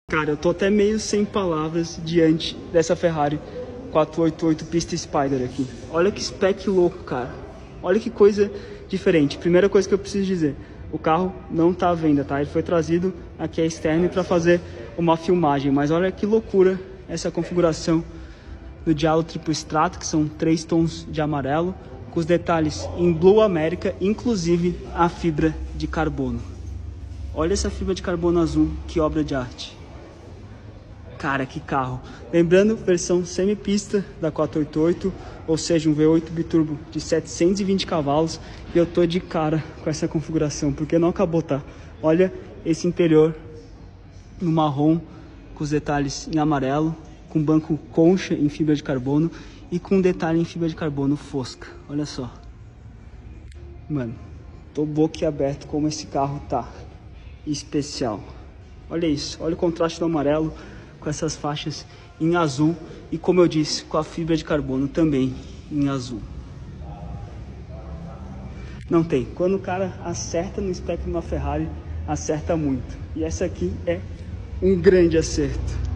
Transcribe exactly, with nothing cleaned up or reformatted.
Cara, eu tô até meio sem palavras diante dessa Ferrari quatrocentos e oitenta e oito Pista Spider aqui. Olha que spec louco, cara. Olha que coisa diferente. Primeira coisa que eu preciso dizer, o carro não tá à venda, tá? Ele foi trazido aqui à externa para fazer uma filmagem, mas olha que loucura essa configuração no diálogo triplo extrato, que são três tons de amarelo, com os detalhes em Blue America, inclusive a fibra de carbono. Olha essa fibra de carbono azul, que obra de arte. Cara, que carro. Lembrando, versão semipista da quatrocentos e oitenta e oito, ou seja, um V oito biturbo de setecentos e vinte cavalos. E eu tô de cara com essa configuração, porque não acabou, tá? Olha esse interior no marrom, com os detalhes em amarelo, com banco concha em fibra de carbono e com detalhe em fibra de carbono fosca. Olha só. Mano, tô boquiaberto como esse carro tá especial. Olha isso, olha o contraste do amarelo com essas faixas em azul e, como eu disse, com a fibra de carbono também em azul. Não tem. Quando o cara acerta no espectro de uma Ferrari, acerta muito. E essa aqui é um grande acerto.